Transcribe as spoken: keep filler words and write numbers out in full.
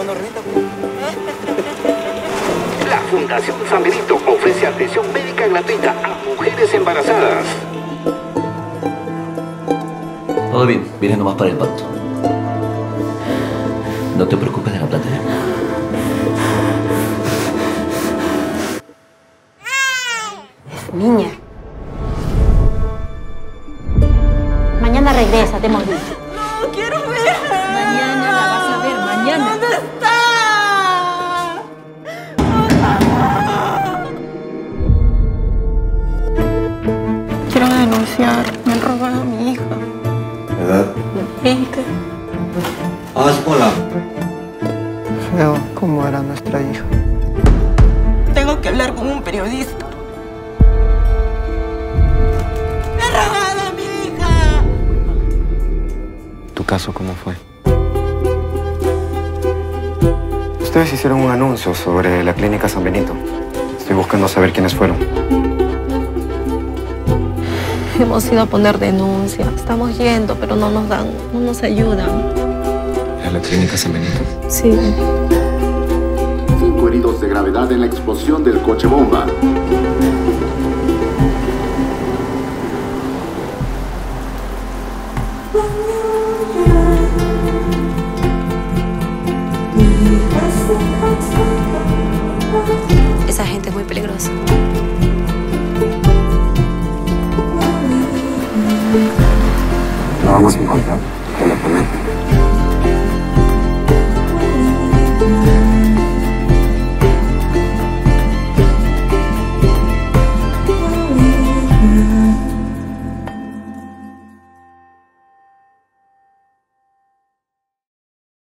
cuando renta. La Fundación San Benito ofrece atención médica gratuita a mujeres embarazadas. Todo bien, vienes nomás para el parto. No te preocupes de la plata. Niña. Mañana regresa, te hemos dicho. No, quiero verla. Mañana la vas a ver, mañana. ¿Dónde está? Quiero denunciar. Me han robado a mi hija. ¿Edad? veinte. Ah, hola. Feo cómo era nuestra hija. Tengo que hablar con un periodista. ¡Me han robado a mi hija! ¿Tu caso cómo fue? Ustedes hicieron un anuncio sobre la clínica San Benito. Estoy buscando saber quiénes fueron. Hemos ido a poner denuncia. Estamos yendo, pero no nos dan, no nos ayudan. ¿A la clínica San Benito? Sí. Cinco heridos de gravedad en la explosión del coche bomba. Esa gente es muy peligrosa. ¿La vamos a encontrar?